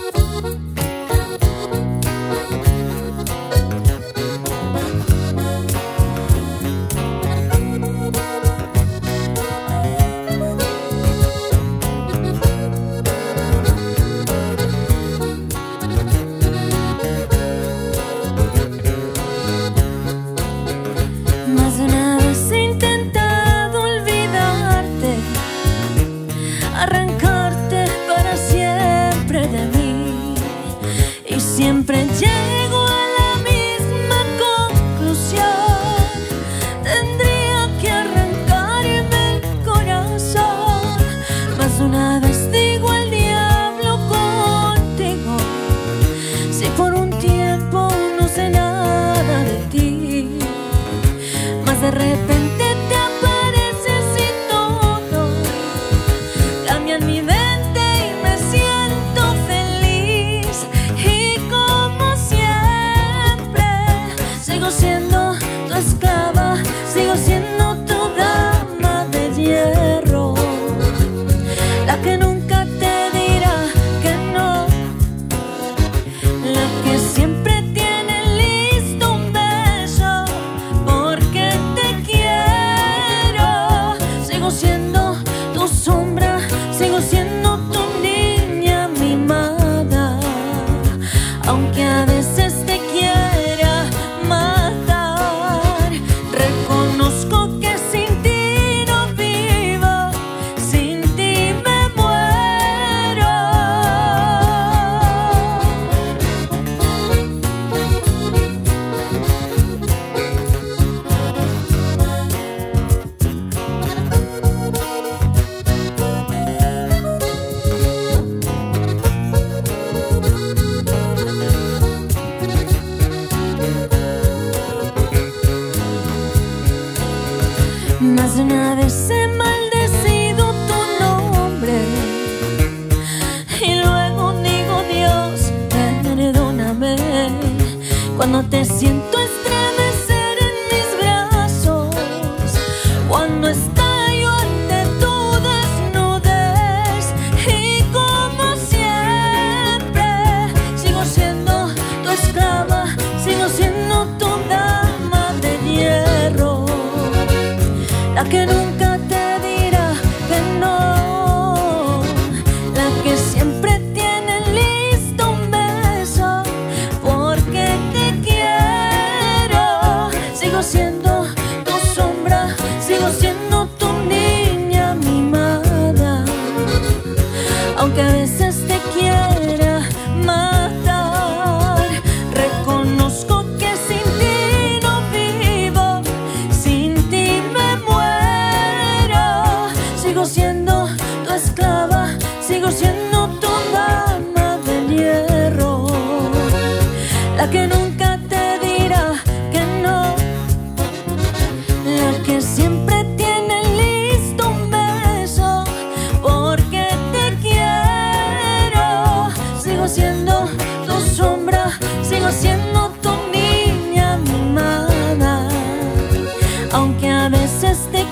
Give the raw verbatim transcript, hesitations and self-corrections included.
Siempre llego a la misma conclusión. Tendría que arrancarme el corazón. Más de una vez digo al diablo contigo, si por un tiempo no sé nada de ti. Más de repente te apareces y todo cambia en mi mente y me siento feliz. Sigo siendo tu esclava, sigo siendo tu dama de hierro, la que nunca te dirá que no, la que siempre tiene listo un beso porque te quiero. Sigo siendo tu sombra, sigo siendo tu niña mimada, aunque a veces te quiera matar. Reconozco que sin ti no vivo, sin ti me muero. Más de una vez he maldecido tu nombre y luego digo: Dios, perdóname. Cuando te siento estremecer en mis brazos, cuando estallo ante tu desnudez, y como siempre sigo siendo tu esclava, sigo siendo tu dama de hierro, la que nunca te dirá que no, la que siempre tiene listo un beso porque te quiero. Sigo siendo tu sombra, sigo siendo tu niña mimada, aunque a veces te quiera matar. Reconozco que sin ti no vivo, sin ti me sigo siendo tu esclava, sigo siendo tu dama de hierro, la que nunca te dirá que no, la que siempre tiene listo un beso porque te quiero. Sigo siendo tu sombra, sigo siendo tu niña mimada, aunque a veces te